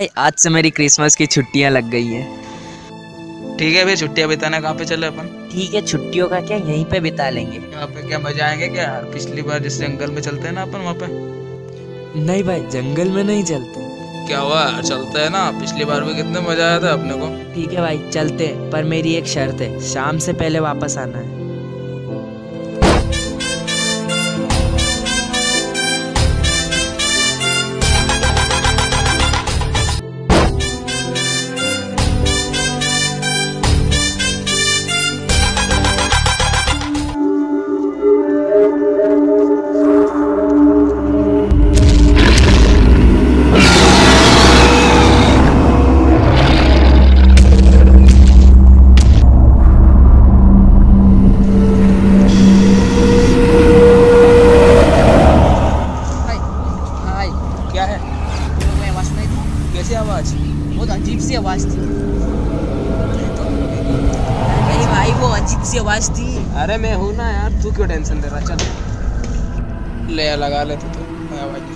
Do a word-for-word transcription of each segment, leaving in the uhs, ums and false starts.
भाई आज से मेरी क्रिसमस की छुट्टियां लग गई हैं। ठीक है भाई, छुट्टियां बिताने कहाँ पे चले अपन? ठीक है, छुट्टियों का क्या यहीं पे बिता लेंगे। यहाँ पे क्या मजा आएंगे क्या? पिछली बार जिस जंगल में चलते हैं ना अपन, वहाँ पे नहीं भाई, जंगल में नहीं चलते। क्या हुआ? चलते हैं ना, पिछली बार भी कितने मजा आया था अपने को। ठीक है भाई चलते हैं, पर मेरी एक शर्त है, शाम से पहले वापस आना है। कैसी आवाज? बहुत अजीब सी आवाज थी। नहीं भाई, वो अजीब सी आवाज थी। अरे मैं हूँ ना यार, तू क्यों टेंशन दे रहा? चल ले लगा ले तू तो आवाज।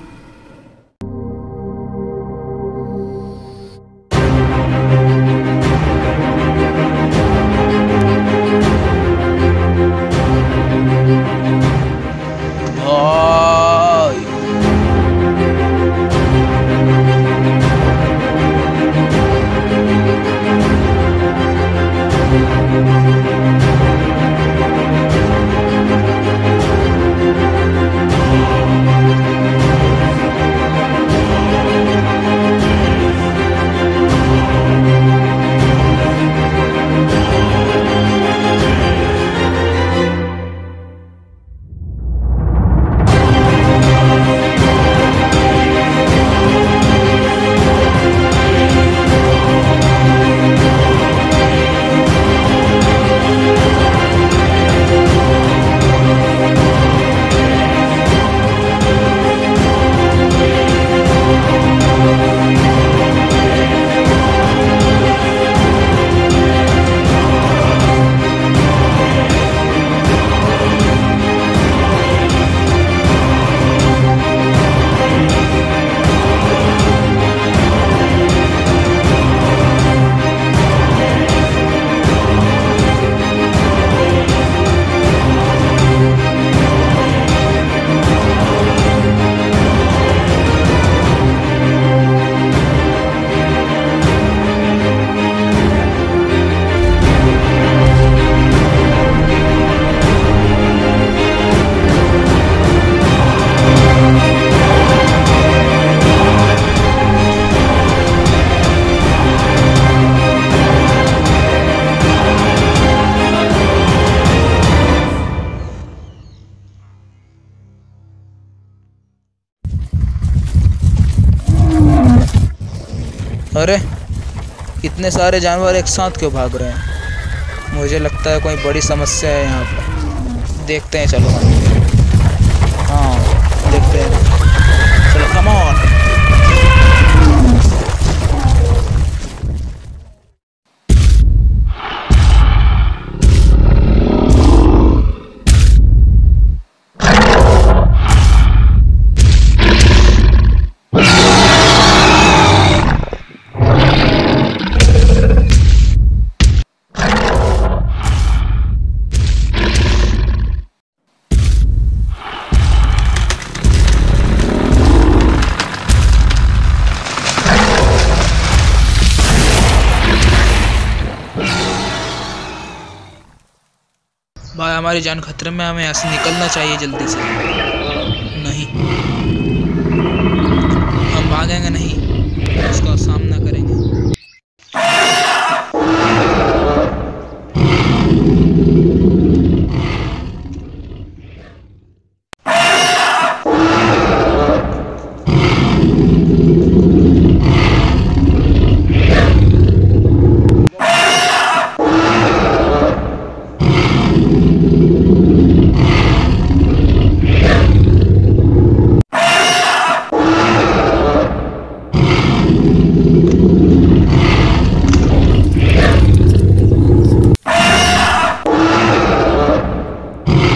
अरे इतने सारे जानवर एक साथ क्यों भाग रहे हैं? मुझे लगता है कोई बड़ी समस्या है यहाँ पर। देखते हैं, चलो हाँ देखते हैं, चलो कम ऑन। भाई हमारी जान खतरे में, हमें यहाँ से निकलना चाहिए जल्दी से। नहीं, हम भागेंगे नहीं, उसका सामना करेंगे।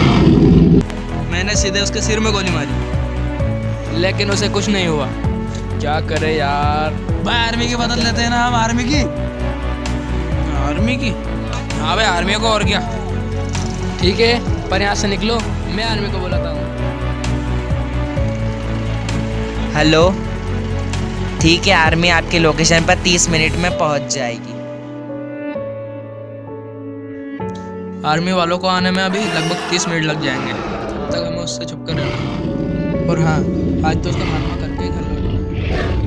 सीधे उसके सिर में गोली मारी, लेकिन उसे कुछ नहीं हुआ। क्या करे यार। भाई आर्मी की बदल लेते हैं ना हम, आर्मी की। आर्मी की? हाँ भाई आर्मी को, और क्या। ठीक है पर यहाँ से निकलो, मैं आर्मी को बुलाता हूँ। हेलो, ठीक है, आर्मी आपके लोकेशन पर तीस मिनट में पहुंच जाएगी। आर्मी वालों को आने में अभी लगभग तीस मिनट लग जाएंगे, तब तक हमें उससे छुप कर रहना। और हाँ, आज तो उसका खात्मा करके घर लौटना है।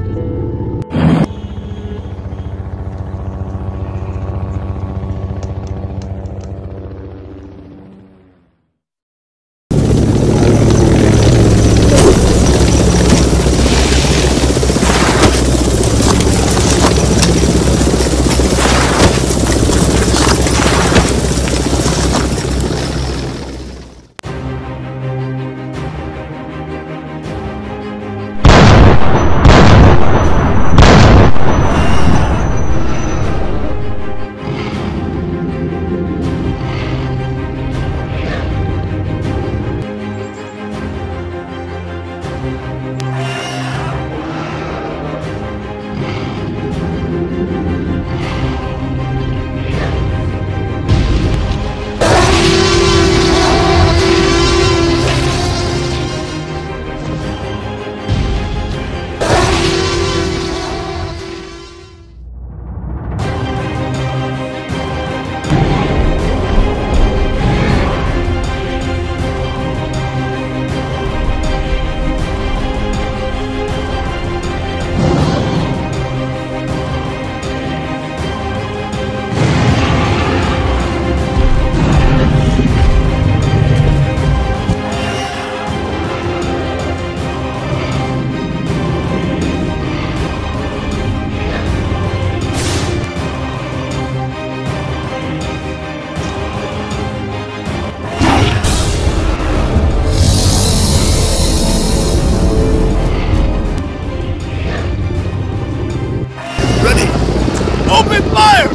Open fire!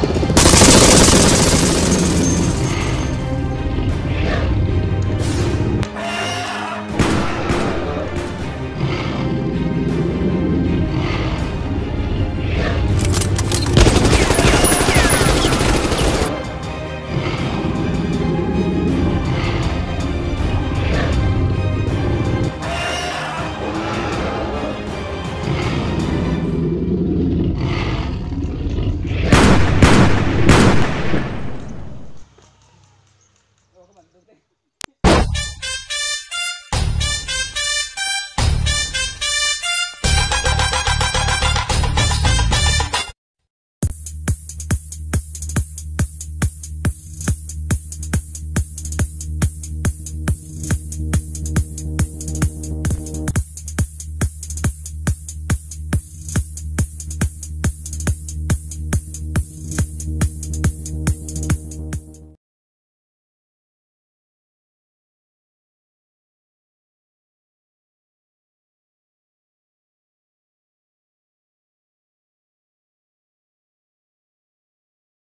बंदूक दे।